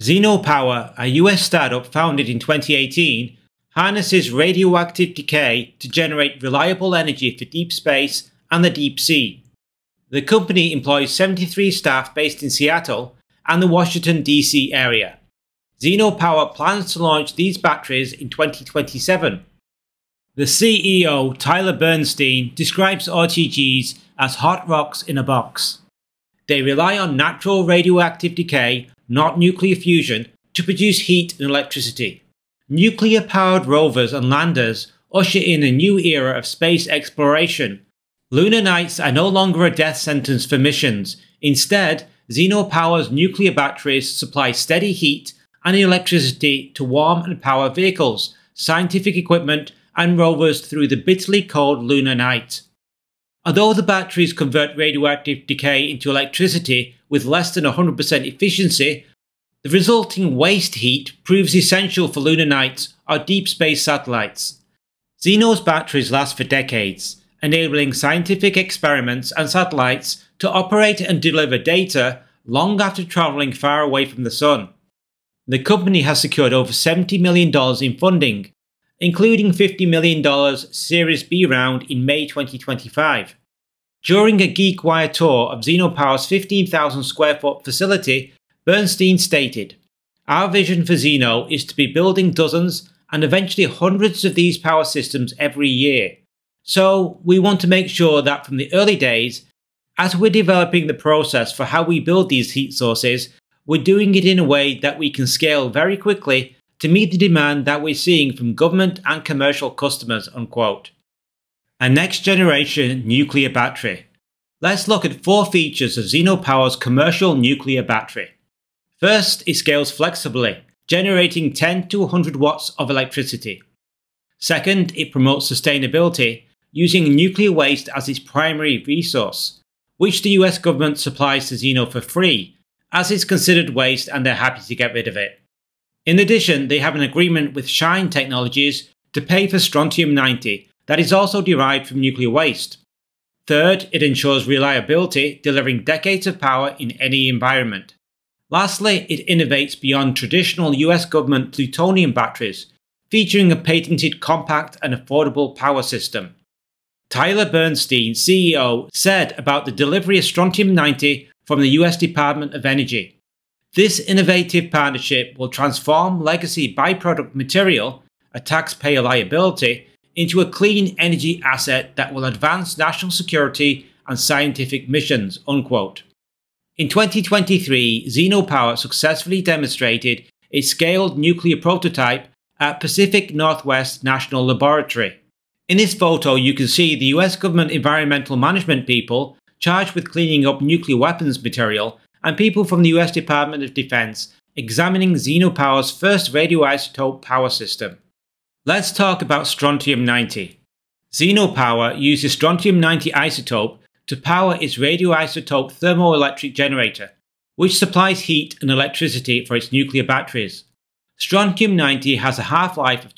Zeno Power, a US startup founded in 2018, harnesses radioactive decay to generate reliable energy for deep space and the deep sea. The company employs 73 staff based in Seattle and the Washington, D.C. area. Zeno Power plans to launch these batteries in 2027. The CEO, Tyler Bernstein, describes RTGs as hot rocks in a box. They rely on natural radioactive decay, not nuclear fusion, to produce heat and electricity. Nuclear-powered rovers and landers usher in a new era of space exploration. Lunar nights are no longer a death sentence for missions. Instead, Zeno Power's nuclear batteries supply steady heat and electricity to warm and power vehicles, scientific equipment, and rovers through the bitterly cold lunar night. Although the batteries convert radioactive decay into electricity with less than 100% efficiency, the resulting waste heat proves essential for lunar nights or deep space satellites. Zeno's batteries last for decades, enabling scientific experiments and satellites to operate and deliver data long after travelling far away from the Sun. The company has secured over $70 million in funding, including $50 million Series B round in May 2025. During a GeekWire tour of Zeno Power's 15,000 square foot facility, Bernstein stated, "Our vision for Zeno is to be building dozens and eventually hundreds of these power systems every year. So we want to make sure that from the early days, as we're developing the process for how we build these heat sources, we're doing it in a way that we can scale very quickly to meet the demand that we're seeing from government and commercial customers." Unquote. A next generation nuclear battery. Let's look at 4 features of Zeno Power's commercial nuclear battery. First, it scales flexibly, generating 10 to 100 watts of electricity. Second, it promotes sustainability, using nuclear waste as its primary resource, which the US government supplies to Zeno for free, as it's considered waste and they're happy to get rid of it. In addition, they have an agreement with Shine Technologies to pay for strontium-90 that is also derived from nuclear waste. Third, it ensures reliability, delivering decades of power in any environment. Lastly, it innovates beyond traditional US government plutonium batteries, featuring a patented compact and affordable power system. Tyler Bernstein, CEO, said about the delivery of strontium-90 from the US Department of Energy, "This innovative partnership will transform legacy byproduct material, a taxpayer liability, into a clean energy asset that will advance national security and scientific missions." Unquote. In 2023, Zeno Power successfully demonstrated a scaled nuclear prototype at Pacific Northwest National Laboratory. In this photo, you can see the US government environmental management people charged with cleaning up nuclear weapons material and people from the US Department of Defense examining Zeno Power's first radioisotope power system. Let's talk about strontium-90. Zeno Power uses strontium-90 isotope to power its radioisotope thermoelectric generator, which supplies heat and electricity for its nuclear batteries. Strontium-90 has a half-life of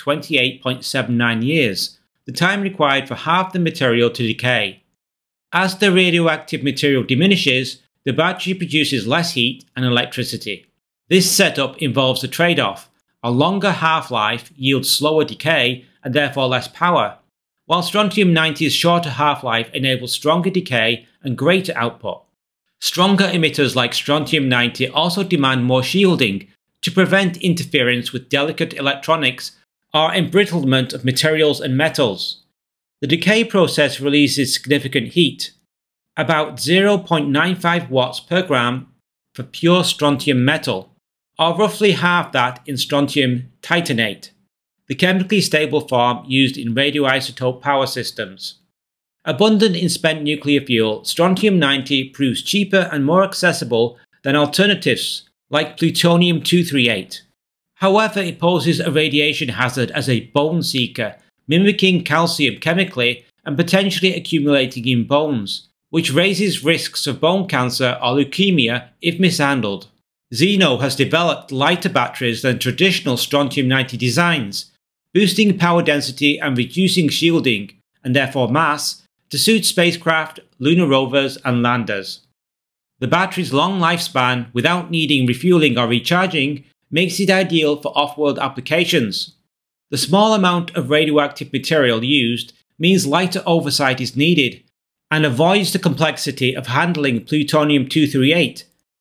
28.79 years, the time required for half the material to decay. As the radioactive material diminishes, the battery produces less heat and electricity. This setup involves a trade-off. A longer half-life yields slower decay and therefore less power, while strontium-90's shorter half-life enables stronger decay and greater output. Stronger emitters like strontium-90 also demand more shielding to prevent interference with delicate electronics or embrittlement of materials and metals. The decay process releases significant heat, about 0.95 watts per gram for pure strontium metal, or roughly half that in strontium titanate, the chemically stable form used in radioisotope power systems. Abundant in spent nuclear fuel, strontium-90 proves cheaper and more accessible than alternatives like plutonium-238. However, it poses a radiation hazard as a bone seeker, mimicking calcium chemically and potentially accumulating in bones, which raises risks of bone cancer or leukemia if mishandled. Zeno has developed lighter batteries than traditional strontium-90 designs, boosting power density and reducing shielding, and therefore mass, to suit spacecraft, lunar rovers and landers. The battery's long lifespan, without needing refueling or recharging, makes it ideal for off-world applications. The small amount of radioactive material used means lighter oversight is needed and avoids the complexity of handling plutonium-238.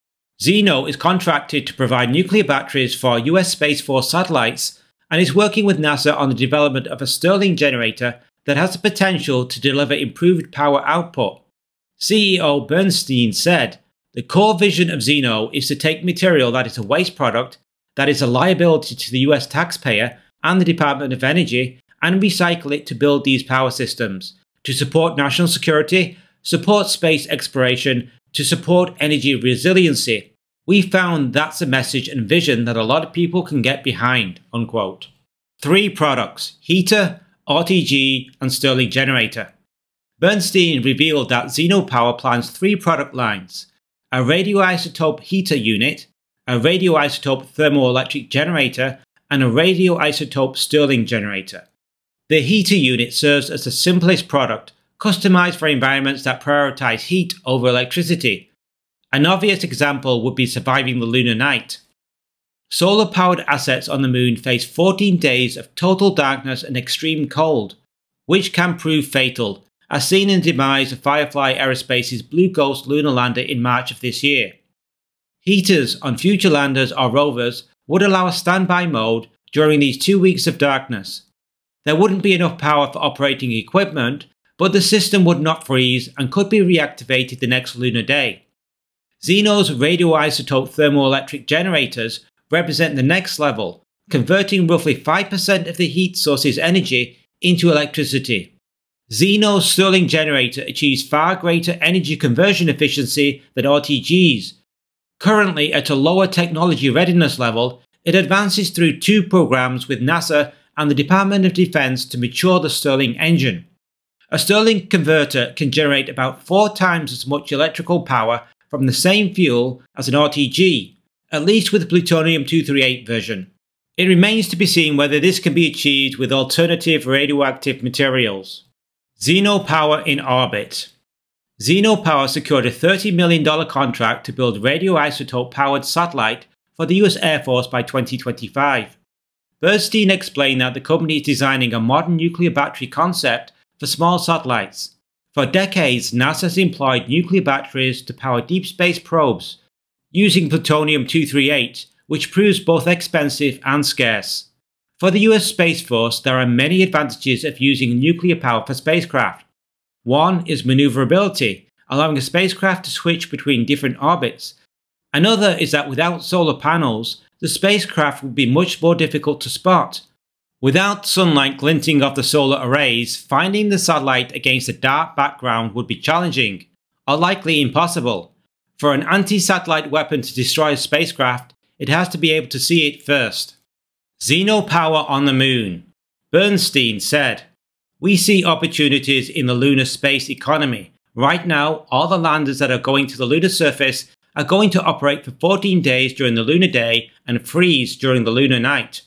Zeno is contracted to provide nuclear batteries for US Space Force satellites and is working with NASA on the development of a Stirling generator that has the potential to deliver improved power output. CEO Bernstein said, "The core vision of Zeno is to take material that is a waste product, that is a liability to the US taxpayer and the Department of Energy, and recycle it to build these power systems, to support national security, support space exploration, to support energy resiliency. We found that's a message and vision that a lot of people can get behind." Unquote. 3 products: heater, RTG, and Stirling generator. Bernstein revealed that Zeno Power plans 3 product lines: a radioisotope heater unit, a radioisotope thermoelectric generator, and a radioisotope Stirling generator. The heater unit serves as the simplest product, customized for environments that prioritize heat over electricity. An obvious example would be surviving the lunar night. Solar-powered assets on the moon face 14 days of total darkness and extreme cold, which can prove fatal, as seen in the demise of Firefly Aerospace's Blue Ghost lunar lander in March of this year. Heaters on future landers or rovers would allow a standby mode during these 2 weeks of darkness. There wouldn't be enough power for operating equipment, but the system would not freeze and could be reactivated the next lunar day. Zeno's radioisotope thermoelectric generators represent the next level, converting roughly 5% of the heat source's energy into electricity. Zeno's Stirling generator achieves far greater energy conversion efficiency than RTG's. Currently at a lower technology readiness level, it advances through 2 programs with NASA and the Department of Defense to mature the Stirling engine. A Stirling converter can generate about 4 times as much electrical power from the same fuel as an RTG, at least with the plutonium-238 version. It remains to be seen whether this can be achieved with alternative radioactive materials. Zeno Power in orbit. Zeno Power secured a $30 million contract to build radioisotope-powered satellite for the US Air Force by 2025. Bernstein explained that the company is designing a modern nuclear battery concept for small satellites. For decades, NASA has employed nuclear batteries to power deep space probes, using plutonium-238, which proves both expensive and scarce. For the US Space Force, there are many advantages of using nuclear power for spacecraft. One is maneuverability, allowing a spacecraft to switch between different orbits. Another is that without solar panels, the spacecraft would be much more difficult to spot. Without sunlight glinting off the solar arrays, finding the satellite against a dark background would be challenging, or likely impossible. For an anti-satellite weapon to destroy a spacecraft, it has to be able to see it first. Zeno Power on the moon. Bernstein said, "We see opportunities in the lunar space economy. Right now, all the landers that are going to the lunar surface are going to operate for 14 days during the lunar day and freeze during the lunar night.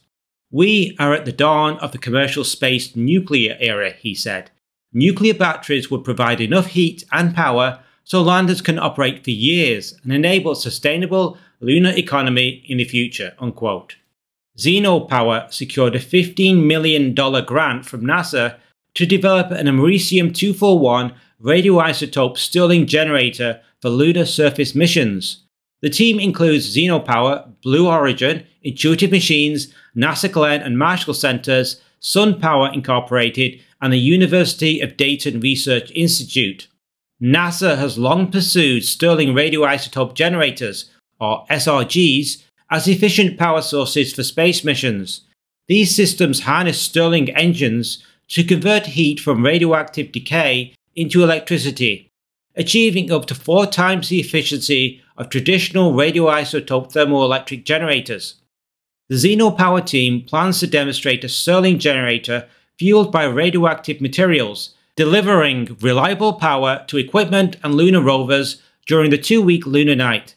We are at the dawn of the commercial space nuclear era," he said. "Nuclear batteries would provide enough heat and power so landers can operate for years and enable sustainable lunar economy in the future." Unquote. Zeno Power secured a $15 million grant from NASA to develop an americium-241 radioisotope Stirling generator for lunar surface missions. The team includes Zeno Power, Blue Origin, Intuitive Machines, NASA Glenn and Marshall Centers, Sun Power Incorporated, and the University of Dayton Research Institute. NASA has long pursued Stirling radioisotope generators, or SRGs, as efficient power sources for space missions. These systems harness Stirling engines to convert heat from radioactive decay into electricity, achieving up to 4 times the efficiency of traditional radioisotope thermoelectric generators. The Zeno Power team plans to demonstrate a Stirling generator fueled by radioactive materials, delivering reliable power to equipment and lunar rovers during the 2-week lunar night.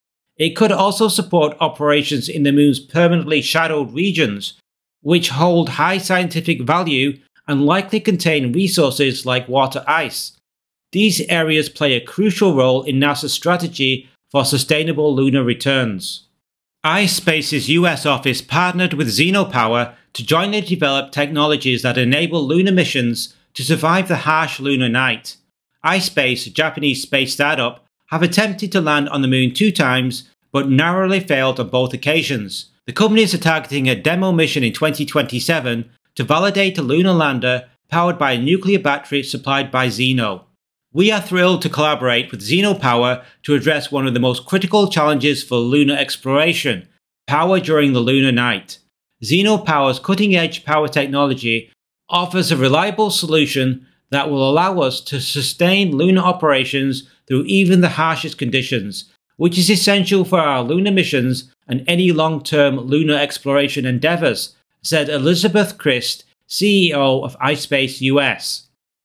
It could also support operations in the moon's permanently shadowed regions, which hold high scientific value and likely contain resources like water ice. These areas play a crucial role in NASA's strategy for sustainable lunar returns. ispace's US office partnered with Zeno Power to jointly develop technologies that enable lunar missions to survive the harsh lunar night. ispace, a Japanese space startup, have attempted to land on the moon 2 times, but narrowly failed on both occasions. The companies are targeting a demo mission in 2027 to validate a lunar lander powered by a nuclear battery supplied by Zeno. We are thrilled to collaborate with Zeno Power to address one of the most critical challenges for lunar exploration: power during the lunar night. Zeno Power's cutting-edge power technology offers a reliable solution that will allow us to sustain lunar operations through even the harshest conditions, which is essential for our lunar missions and any long-term lunar exploration endeavours, said Elizabeth Christ, CEO of ispace-US.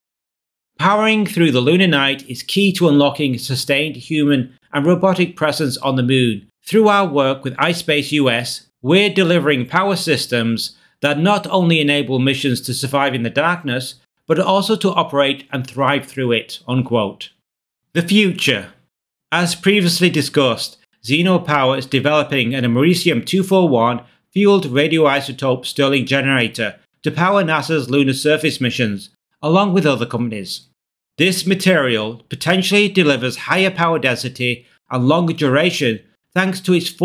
Powering through the lunar night is key to unlocking sustained human and robotic presence on the moon. Through our work with ispace-US, we're delivering power systems that not only enable missions to survive in the darkness, but also to operate and thrive through it." Unquote. The future. As previously discussed, Zeno Power is developing an americium-241 fueled radioisotope Stirling generator to power NASA's lunar surface missions, along with other companies. This material potentially delivers higher power density and longer duration thanks to its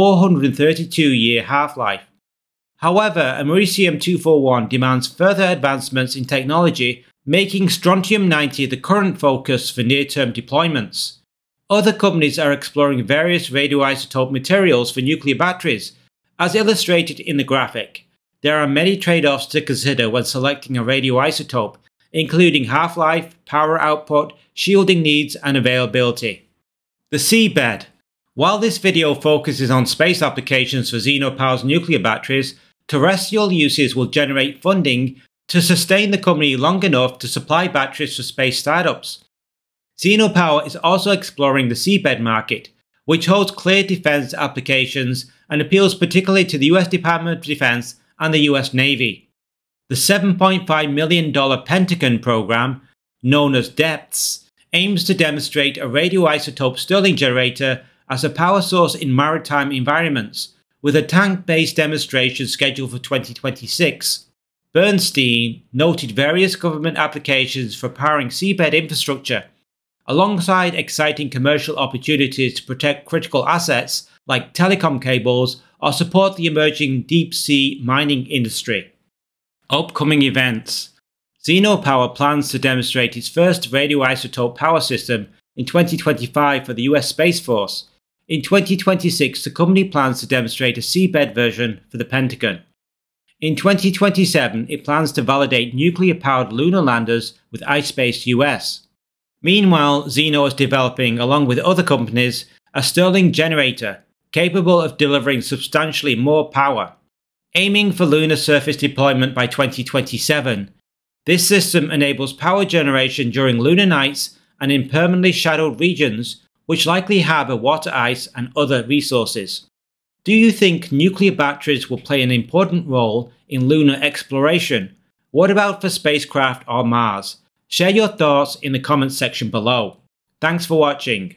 432-year half-life. However, americium-241 demands further advancements in technology, making strontium-90 the current focus for near-term deployments. Other companies are exploring various radioisotope materials for nuclear batteries, as illustrated in the graphic. There are many trade-offs to consider when selecting a radioisotope, including half-life, power output, shielding needs, and availability. The seabed. While this video focuses on space applications for Zeno Power's nuclear batteries, terrestrial uses will generate funding to sustain the company long enough to supply batteries for space startups. Zeno Power is also exploring the seabed market, which holds clear defense applications and appeals particularly to the US Department of Defense and the US Navy. The $7.5 million Pentagon program, known as DEPTS, aims to demonstrate a radioisotope Stirling generator as a power source in maritime environments, with a tank-based demonstration scheduled for 2026. Bernstein noted various government applications for powering seabed infrastructure, alongside exciting commercial opportunities to protect critical assets like telecom cables or support the emerging deep-sea mining industry. Upcoming events. Zeno Power plans to demonstrate its first radioisotope power system in 2025 for the US Space Force. In 2026, the company plans to demonstrate a seabed version for the Pentagon. In 2027, it plans to validate nuclear-powered lunar landers with ispace-US. Meanwhile, Zeno is developing, along with other companies, a Stirling generator capable of delivering substantially more power. Aiming for lunar surface deployment by 2027, this system enables power generation during lunar nights and in permanently shadowed regions which likely harbour water ice and other resources. Do you think nuclear batteries will play an important role in lunar exploration? What about for spacecraft or Mars? Share your thoughts in the comments section below. Thanks for watching.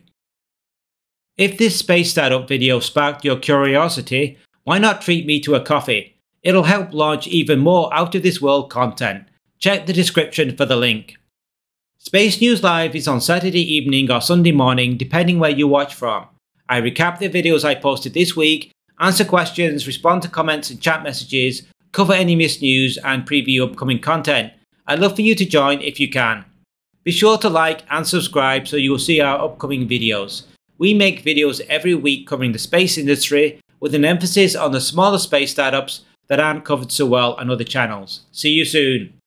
If this space startup video sparked your curiosity, why not treat me to a coffee? It'll help launch even more out of this world content. Check the description for the link. Space News Live is on Saturday evening or Sunday morning, depending where you watch from. I recap the videos I posted this week, answer questions, respond to comments and chat messages, cover any missed news, and preview upcoming content. I'd love for you to join if you can. Be sure to like and subscribe so you will see our upcoming videos. We make videos every week covering the space industry, with an emphasis on the smaller space startups that aren't covered so well on other channels. See you soon.